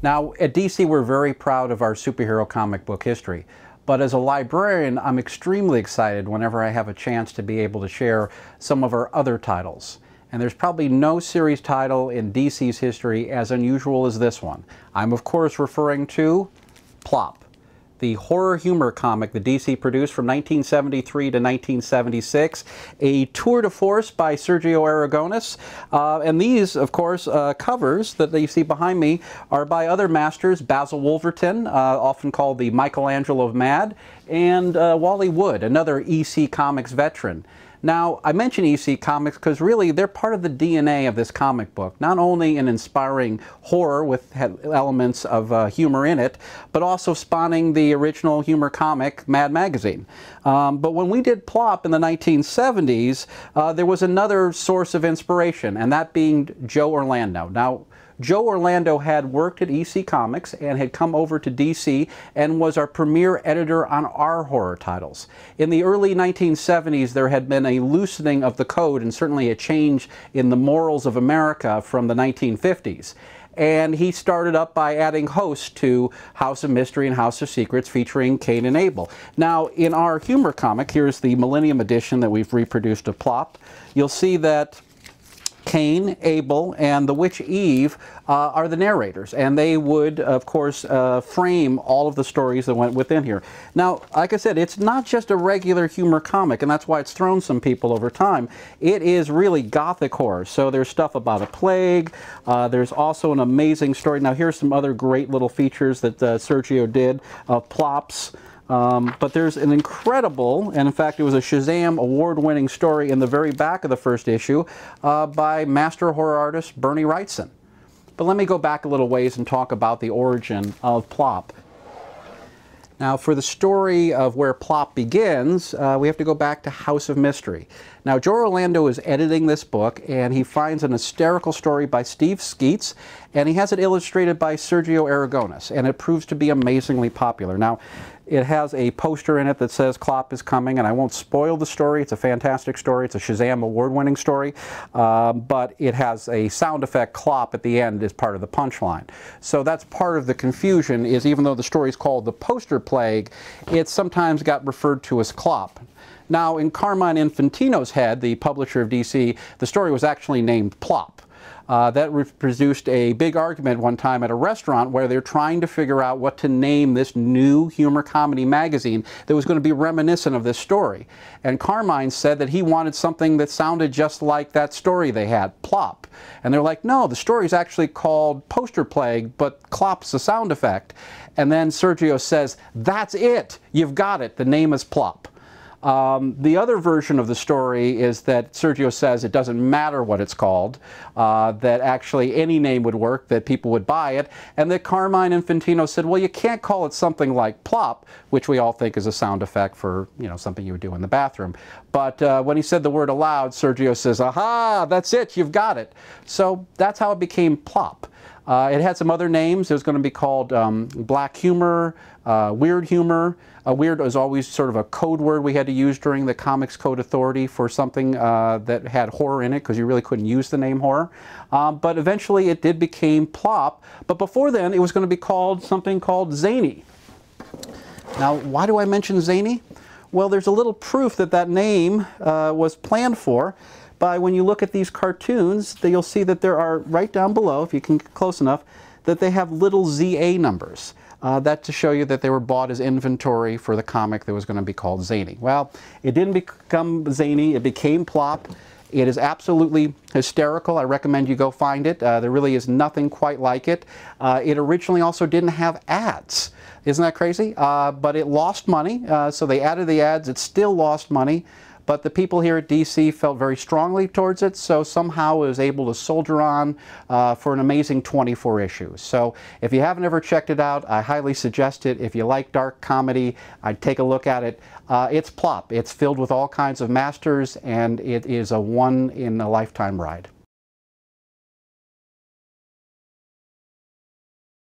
Now, at DC, we're very proud of our superhero comic book history. But as a librarian, I'm extremely excited whenever I have a chance to be able to share some of our other titles. And there's probably no series title in DC's history as unusual as this one. I'm, of course, referring to PLOP, the horror humor comic that DC produced from 1973 to 1976, a tour de force by Sergio Aragones. And these, of course, covers that you see behind me are by other masters, Basil Wolverton, often called the Michelangelo of Mad, and Wally Wood, another EC Comics veteran. Now, I mention EC Comics because really they're part of the DNA of this comic book, not only in inspiring horror with elements of humor in it, but also spawning the original humor comic Mad Magazine. But when we did PLOP in the 1970s, there was another source of inspiration, and that being Joe Orlando. Now, Joe Orlando had worked at EC Comics and had come over to DC and was our premier editor on our horror titles. In the early 1970s, there had been a loosening of the code and certainly a change in the morals of America from the 1950s. And he started up by adding hosts to House of Mystery and House of Secrets featuring Cain and Abel. Now, in our humor comic, here's the Millennium Edition that we've reproduced of PLOP, you'll see that Cain, Abel, and the witch Eve are the narrators, and they would, of course, frame all of the stories that went within here. Now, like I said, it's not just a regular humor comic, and that's why it's thrown some people over time. It is really gothic horror, so there's stuff about a plague. There's also an amazing story. Now, here's some other great little features that Sergio did, plops. But there's an incredible, and in fact it was a Shazam award-winning story in the very back of the first issue by master horror artist Bernie Wrightson. But let me go back a little ways and talk about the origin of PLOP. Now, for the story of where PLOP begins, we have to go back to House of Mystery. Now, Joe Orlando is editing this book, and he finds an hysterical story by Steve Skeets, and he has it illustrated by Sergio Aragones, and it proves to be amazingly popular. Now, it has a poster in it that says PLOP is coming, and I won't spoil the story. It's a fantastic story. It's a Shazam award-winning story, but it has a sound effect, clop, at the end as part of the punchline. So that's part of the confusion, is even though the story is called The Poster Plague, it sometimes got referred to as clop. Now, in Carmine Infantino's head, the publisher of DC, the story was actually named PLOP. That produced a big argument one time at a restaurant where they're trying to figure out what to name this new humor comedy magazine that was going to be reminiscent of this story. And Carmine said that he wanted something that sounded just like that story they had, PLOP. And they're like, no, the story's actually called Poster Plague, but clop's a sound effect. And then Sergio says, that's it, you've got it, the name is PLOP. The other version of the story is that Sergio says it doesn't matter what it's called, that actually any name would work, that people would buy it, and that Carmine Infantino said, well, you can't call it something like plop, which we all think is a sound effect for, you know, something you would do in the bathroom. But when he said the word aloud, Sergio says, aha, that's it, you've got it. So that's how it became PLOP. It had some other names. It was going to be called Black Humor, Weird Humor. Weird was always sort of a code word we had to use during the Comics Code Authority for something that had horror in it, because you really couldn't use the name horror. But eventually it did become PLOP. But before then, it was going to be called something called Zany. Now, why do I mention Zany? Well, there's a little proof that that name was planned for. By when you look at these cartoons, you'll see that there are, right down below, if you can get close enough, that they have little ZA numbers. That to show you that they were bought as inventory for the comic that was going to be called Zany. Well, it didn't become Zany, it became PLOP. It is absolutely hysterical. I recommend you go find it. There really is nothing quite like it. It originally also didn't have ads. Isn't that crazy? But it lost money, so they added the ads. It still lost money. But the people here at DC felt very strongly towards it, so somehow it was able to soldier on for an amazing 24 issues. So if you haven't ever checked it out, I highly suggest it. If you like dark comedy, I'd take a look at it. It's PLOP. It's filled with all kinds of masters, and it is a one-in-a-lifetime ride.